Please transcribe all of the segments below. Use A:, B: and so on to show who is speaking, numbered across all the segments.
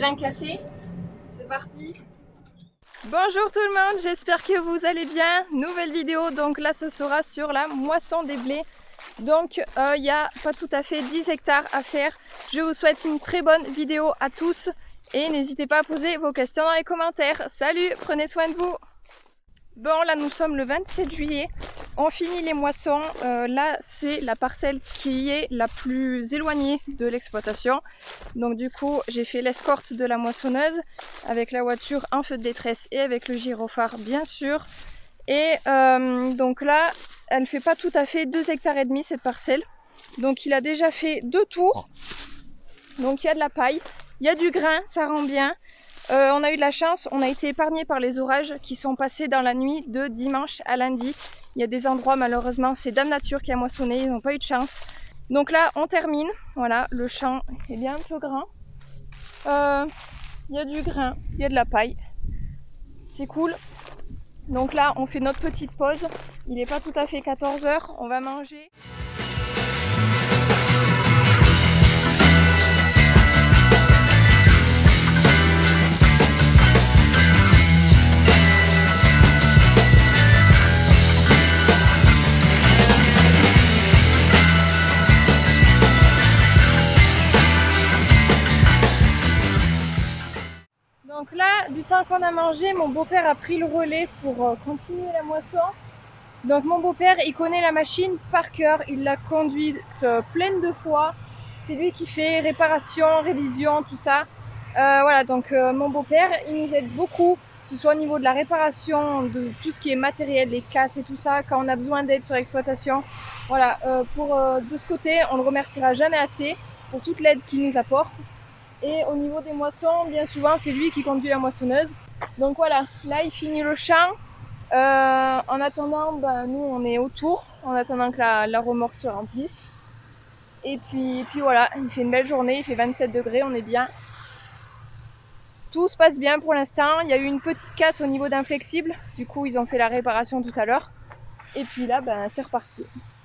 A: bien cassé. C'est parti. Bonjour tout le monde, j'espère que vous allez bien. Nouvelle vidéo, donc là ce sera sur la moisson des blés. Donc il n'y a pas tout à fait 10 hectares à faire. Je vous souhaite une très bonne vidéo à tous. Et n'hésitez pas à poser vos questions dans les commentaires. Salut, prenez soin de vous. Bon, là nous sommes le 27 juillet. On finit les moissons. Là c'est la parcelle qui est la plus éloignée de l'exploitation. Donc du coup j'ai fait l'escorte de la moissonneuse avec la voiture en feu de détresse et avec le gyrophare bien sûr. Et donc là elle fait pas tout à fait 2,5 hectares cette parcelle. Donc il a déjà fait 2 tours. Donc il y a de la paille, il y a du grain, ça rend bien. On a eu de la chance, on a été épargné par les orages qui sont passés dans la nuit de dimanche à lundi. Il y a des endroits malheureusement, c'est Dame Nature qui a moissonné, ils n'ont pas eu de chance. Donc là on termine, voilà, le champ est bien un peu grand. Il y a du grain, il y a de la paille, c'est cool. Donc là on fait notre petite pause, il n'est pas tout à fait 14 h, on va manger. Donc là, du temps qu'on a mangé, mon beau-père a pris le relais pour continuer la moisson. Donc mon beau-père, il connaît la machine par cœur, il l'a conduite plein de fois. C'est lui qui fait réparation, révision, tout ça. Voilà, donc mon beau-père, il nous aide beaucoup, que ce soit au niveau de la réparation, de tout ce qui est matériel, les casses et tout ça, quand on a besoin d'aide sur l'exploitation. Voilà, de ce côté, on ne le remerciera jamais assez pour toute l'aide qu'il nous apporte. Et au niveau des moissons, bien souvent, c'est lui qui conduit la moissonneuse. Donc voilà, là il finit le champ. En attendant, nous on est autour, en attendant que la remorque se remplisse. Et puis voilà, il fait une belle journée, il fait 27 degrés, on est bien. Tout se passe bien pour l'instant. Il y a eu une petite casse au niveau d'un flexible. Du coup, ils ont fait la réparation tout à l'heure. Et puis là, c'est reparti.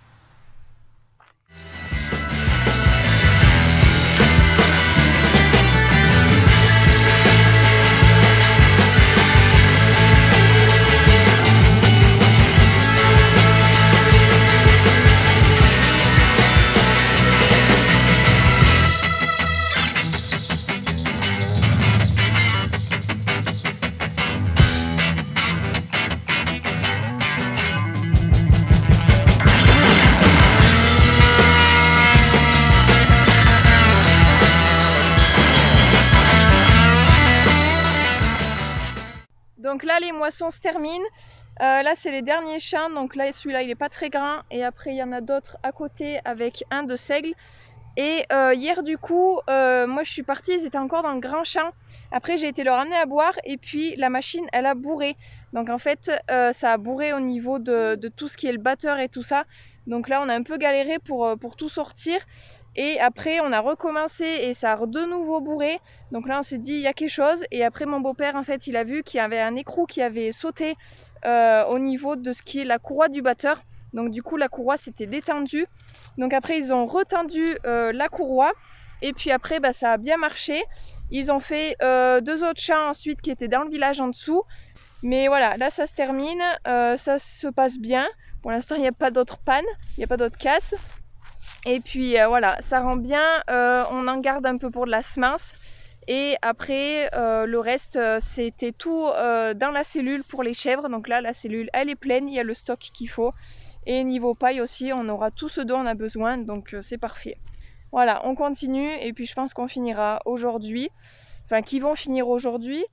A: Donc là les moissons se terminent, là c'est les derniers champs, donc là celui-là il est pas très grand et après il y en a d'autres à côté avec un de seigle. Et hier du coup, moi je suis partie, ils étaient encore dans le grand champ, après j'ai été leur amener à boire et puis la machine elle a bourré. Donc en fait ça a bourré au niveau de tout ce qui est le batteur et tout ça. Donc là on a un peu galéré pour tout sortir. Et après on a recommencé et ça a de nouveau bourré. Donc là on s'est dit il y a quelque chose. Et après mon beau-père en fait il a vu qu'il y avait un écrou qui avait sauté au niveau de ce qui est la courroie du batteur. Donc du coup la courroie s'était détendue. Donc après ils ont retendu la courroie. Et puis après ça a bien marché. Ils ont fait 2 autres champs ensuite qui étaient dans le village en dessous. Mais voilà, là ça se termine, ça se passe bien. Pour l'instant il n'y a pas d'autres pannes, il n'y a pas d'autres casses. Et puis voilà, ça rend bien, on en garde un peu pour de la semence. Et après le reste c'était tout dans la cellule pour les chèvres. Donc là la cellule elle est pleine, il y a le stock qu'il faut. Et niveau paille aussi on aura tout ce dont on a besoin, donc c'est parfait. Voilà, on continue et puis je pense qu'on finira aujourd'hui. Enfin qu'ils vont finir aujourd'hui.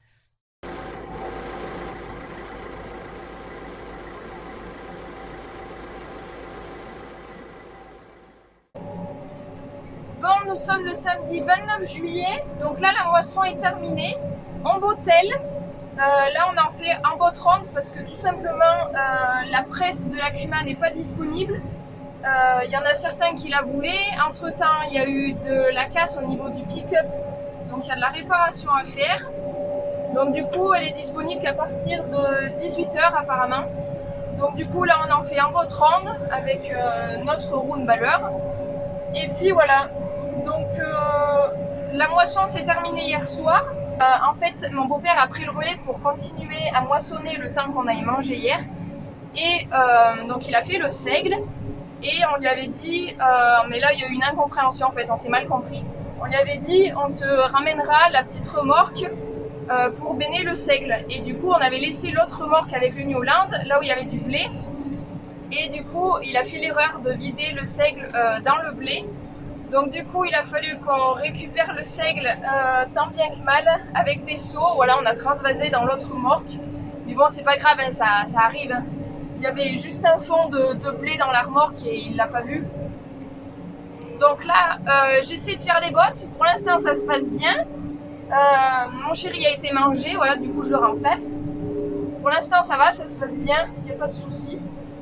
A: Bon, nous sommes le samedi 29 juillet, donc là la moisson est terminée. On bottelle, là on en fait en botte ronde parce que tout simplement la presse de la Cuma n'est pas disponible. Il y en a certains qui la voulaient, entre temps il y a eu de la casse au niveau du pick-up, donc il y a de la réparation à faire. Donc du coup elle est disponible qu'à partir de 18 h apparemment. Donc du coup là on en fait en botte ronde avec notre round baller. Et puis voilà, donc la moisson s'est terminée hier soir. En fait, mon beau-père a pris le relais pour continuer à moissonner le temps qu'on aille manger hier. Et donc il a fait le seigle. Et on lui avait dit, mais là il y a eu une incompréhension en fait, on s'est mal compris. On lui avait dit, on te ramènera la petite remorque pour béner le seigle. Et du coup, on avait laissé l'autre remorque avec le New Land, là où il y avait du blé. Et du coup, il a fait l'erreur de vider le seigle dans le blé. Donc du coup, il a fallu qu'on récupère le seigle tant bien que mal avec des seaux. Voilà, on a transvasé dans l'autre remorque. Mais bon, c'est pas grave, hein, ça arrive. Hein. Il y avait juste un fond de blé dans la remorque et il l'a pas vu. Donc là, j'essaie de faire les bottes. Pour l'instant, ça se passe bien. Mon chéri a été mangé, voilà, du coup je le remplace. Pour l'instant, ça va, ça se passe bien, il n'y a pas de souci.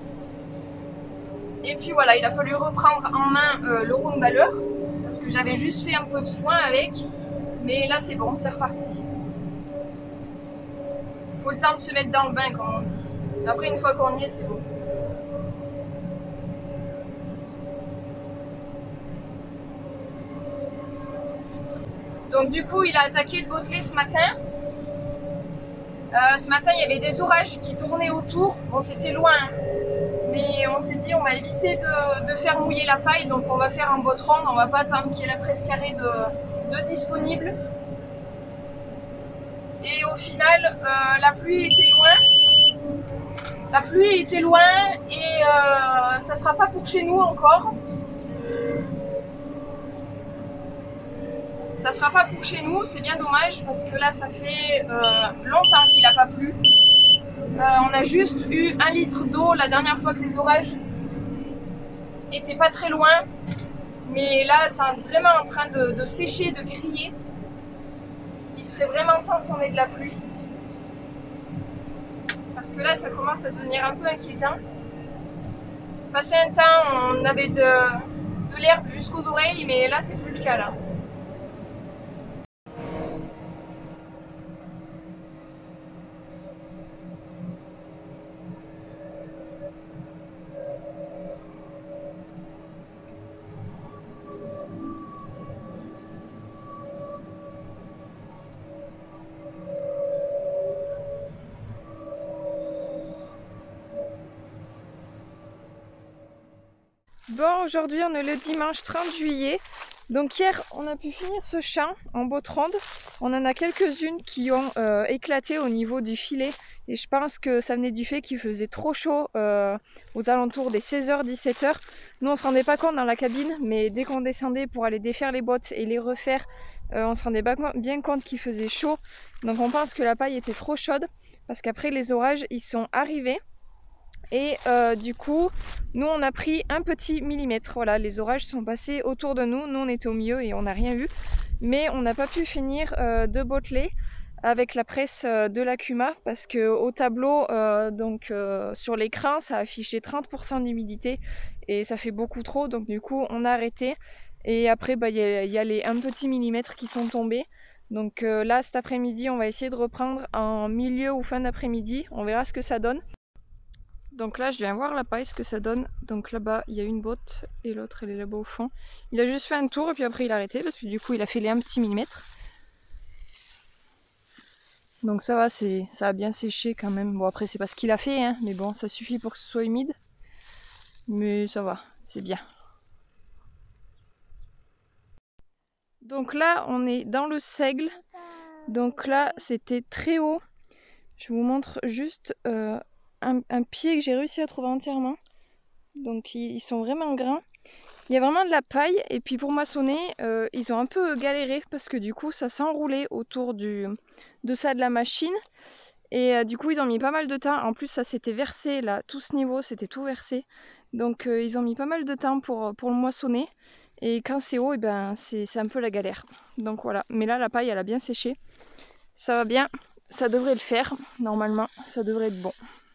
A: Et puis voilà, il a fallu reprendre en main le roomballer parce que j'avais juste fait un peu de foin avec. Mais là, c'est bon, c'est reparti. Il faut le temps de se mettre dans le bain, comme on dit. Après, une fois qu'on y est, c'est bon. Donc du coup, il a attaqué de botteler ce matin. Ce matin, il y avait des orages qui tournaient autour. Bon, c'était loin, mais on s'est dit on va éviter de faire mouiller la paille. Donc on va faire un botte ronde. On va pas attendre qu'il y ait la presse carrée de disponible. Et au final, la pluie était loin. La pluie était loin et ça sera pas pour chez nous encore. Ça sera pas pour chez nous, c'est bien dommage parce que là ça fait longtemps qu'il n'a pas plu. On a juste eu 1 litre d'eau la dernière fois que les orages étaient pas très loin. Mais là c'est vraiment en train de sécher, de griller. Il serait vraiment temps qu'on ait de la pluie. Parce que là ça commence à devenir un peu inquiétant. Passé un temps on avait de l'herbe jusqu'aux oreilles mais là c'est plus le cas là. Bon, aujourd'hui on est le dimanche 30 juillet. Donc hier on a pu finir ce champ en botte ronde. On en a quelques-unes qui ont éclaté au niveau du filet. Et je pense que ça venait du fait qu'il faisait trop chaud aux alentours des 16h, 17h. Nous on se rendait pas compte dans la cabine, mais dès qu'on descendait pour aller défaire les bottes et les refaire, on se rendait bien compte qu'il faisait chaud. Donc on pense que la paille était trop chaude parce qu'après les orages ils sont arrivés. Et du coup, nous on a pris un petit millimètre. Voilà, les orages sont passés autour de nous. Nous on était au milieu et on n'a rien eu. Mais on n'a pas pu finir de botteler avec la presse de la Kuma parce qu'au tableau, sur l'écran, ça affichait 30% d'humidité et ça fait beaucoup trop. Donc du coup, on a arrêté. Et après, il y a les 1 petit millimètre qui sont tombés. Donc là, cet après-midi, on va essayer de reprendre en milieu ou fin d'après-midi. On verra ce que ça donne. Donc là je viens voir la paille, ce que ça donne. Donc là-bas il y a une botte et l'autre elle est là-bas au fond. Il a juste fait un tour et puis après il a arrêté parce que du coup il a fait les 1 petit millimètre. Donc ça va, ça a bien séché quand même. Bon après c'est pas ce qu'il a fait hein, mais bon ça suffit pour que ce soit humide. Mais ça va, c'est bien. Donc là on est dans le seigle. Donc là c'était très haut. Je vous montre juste un pied que j'ai réussi à trouver entièrement. Donc ils sont vraiment grands. Il y a vraiment de la paille et puis pour moissonner, ils ont un peu galéré parce que du coup ça s'enroulait autour de la machine. Et du coup ils ont mis pas mal de temps. En plus ça s'était versé là, tout ce niveau c'était tout versé. Donc ils ont mis pas mal de temps pour le moissonner. Et quand c'est haut, et ben, c'est un peu la galère. Donc voilà, mais là la paille elle a bien séché. Ça va bien, ça devrait le faire, normalement ça devrait être bon.